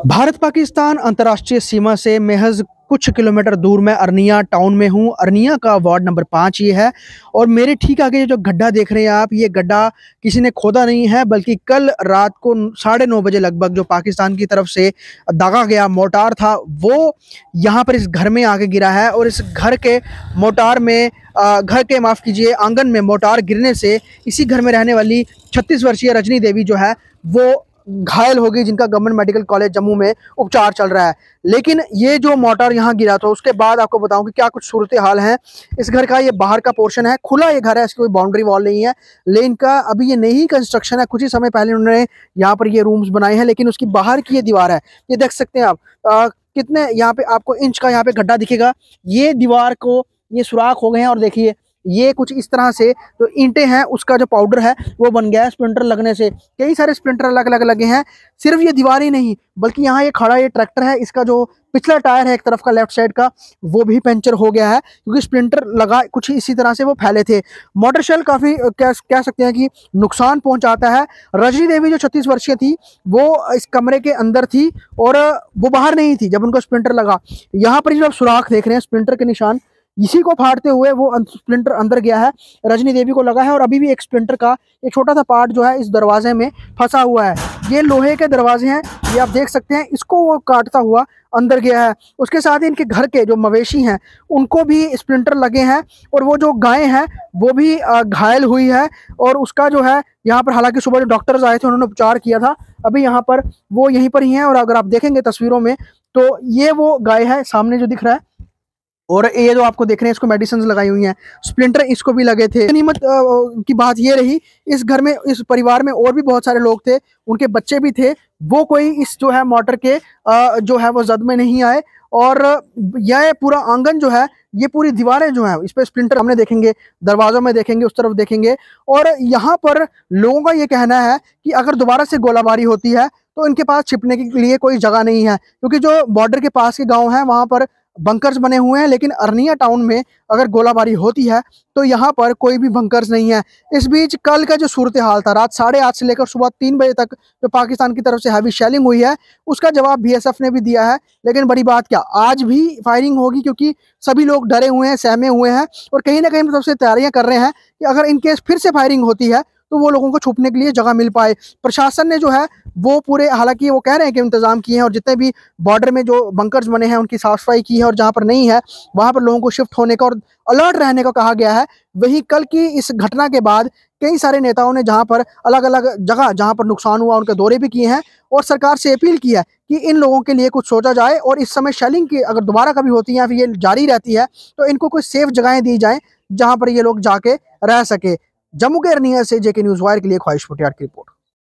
भारत पाकिस्तान अंतर्राष्ट्रीय सीमा से महज कुछ किलोमीटर दूर मैं अरनिया टाउन में हूँ। अरनिया का वार्ड नंबर 5 ये है और मेरे ठीक आगे जो गड्ढा देख रहे हैं आप, ये गड्ढा किसी ने खोदा नहीं है, बल्कि कल रात को 9:30 बजे लगभग जो पाकिस्तान की तरफ से दागा गया मोर्टार था, वो यहाँ पर इस घर में आके गिरा है। और इस घर के मोर्टार में घर के माफ़ कीजिए आंगन में मोर्टार गिरने से इसी घर में रहने वाली 36 वर्षीय रजनी देवी जो है वो घायल हो गई, जिनका गवर्नमेंट मेडिकल कॉलेज जम्मू में उपचार चल रहा है। लेकिन ये जो मोर्टार यहाँ गिरा था उसके बाद आपको बताऊं कि क्या कुछ सूरत हाल है इस घर का। ये बाहर का पोर्शन है, खुला ये घर है, इसकी कोई बाउंड्री वॉल नहीं है, लेकिन का अभी ये नई कंस्ट्रक्शन है। कुछ ही समय पहले उन्होंने यहाँ पर ये रूम्स बनाए हैं, लेकिन उसकी बाहर की ये दीवार है, ये देख सकते हैं आप। कितने यहाँ पे आपको इंच का यहाँ पे गड्ढा दिखेगा, ये दीवार को ये सुराख हो गए हैं। और देखिए ये कुछ इस तरह से जो ईंटें हैं उसका जो पाउडर है वो बन गया है स्प्लिंटर लगने से। कई सारे स्प्लिंटर अलग अलग लगे हैं। सिर्फ ये दीवार ही नहीं, बल्कि यहाँ ये खड़ा ये ट्रैक्टर है, इसका जो पिछला टायर है एक तरफ का लेफ्ट साइड का वो भी पंचर हो गया है, क्योंकि स्प्लिंटर लगा कुछ इसी तरह से वो फैले थे। मोटर शेल काफ़ी कह सकते हैं कि नुकसान पहुंचाता है। रजनी देवी जो 36 वर्षीय थी वो इस कमरे के अंदर थी और वो बाहर नहीं थी जब उनको स्प्लिंटर लगा। यहाँ पर जो आप सुराख देख रहे हैं स्प्लिंटर के निशान, इसी को फाड़ते हुए वो स्प्लिंटर अंदर गया है, रजनी देवी को लगा है। और अभी भी एक स्प्लिंटर का एक छोटा सा पार्ट जो है इस दरवाजे में फंसा हुआ है। ये लोहे के दरवाजे हैं, ये आप देख सकते हैं, इसको वो काटता हुआ अंदर गया है। उसके साथ ही इनके घर के जो मवेशी हैं उनको भी स्प्लिंटर लगे हैं, और वो जो गाय हैं वो भी घायल हुई है। और उसका जो है यहाँ पर, हालांकि सुबह जो डॉक्टर्स आए थे उन्होंने उपचार किया था, अभी यहाँ पर वो यहीं पर ही है। और अगर आप देखेंगे तस्वीरों में तो ये वो गाय है सामने जो दिख रहा है, और ये जो आपको देख रहे हैं इसको मेडिसिन लगाई हुई हैं, स्प्लिंटर इसको भी लगे थे। गनीमत की बात ये रही, इस घर में इस परिवार में और भी बहुत सारे लोग थे, उनके बच्चे भी थे, वो कोई इस जो है मोटर के जो है वो जद में नहीं आए। और यह पूरा आंगन जो है, ये पूरी दीवारें जो है इस पर स्प्लिंटर हमने देखेंगे, दरवाजों में देखेंगे, उस तरफ देखेंगे। और यहाँ पर लोगों का ये कहना है कि अगर दोबारा से गोलाबारी होती है तो इनके पास छिपने के लिए कोई जगह नहीं है, क्योंकि जो बॉर्डर के पास के गाँव हैं वहाँ पर बंकर्स बने हुए हैं। लेकिन अरनिया टाउन में अगर गोलाबारी होती है तो यहाँ पर कोई भी बंकर्स नहीं है। इस बीच कल का जो सूरत हाल था, रात 8:30 से लेकर सुबह 3 बजे तक जो पाकिस्तान की तरफ से हैवी शेलिंग हुई है उसका जवाब बीएसएफ ने भी दिया है। लेकिन बड़ी बात क्या, आज भी फायरिंग होगी, क्योंकि सभी लोग डरे हुए हैं, सहमे हुए हैं, और कहीं ना कहीं तरफ से तैयारियां कर रहे हैं कि अगर इनकेस फिर से फायरिंग होती है तो वो लोगों को छुपने के लिए जगह मिल पाए। प्रशासन ने जो है वो पूरे, हालांकि वो कह रहे हैं कि इंतजाम किए हैं, और जितने भी बॉर्डर में जो बंकर्स बने हैं उनकी साफ सफाई की है, और जहां पर नहीं है वहां पर लोगों को शिफ्ट होने का और अलर्ट रहने को कहा गया है। वहीं कल की इस घटना के बाद कई सारे नेताओं ने जहां पर अलग अलग जगह जहां पर नुकसान हुआ उनके दौरे भी किए हैं, और सरकार से अपील की है कि इन लोगों के लिए कुछ सोचा जाए। और इस समय शेलिंग की अगर दोबारा कभी होती है या फिर ये जारी रहती है तो इनको कोई सेफ जगहें दी जाएं जहां पर ये लोग जाके रह सके। जम्मू के अरनिया से जेके न्यूज़ वायर के लिए ख्वाहिश भुटियार की रिपोर्ट।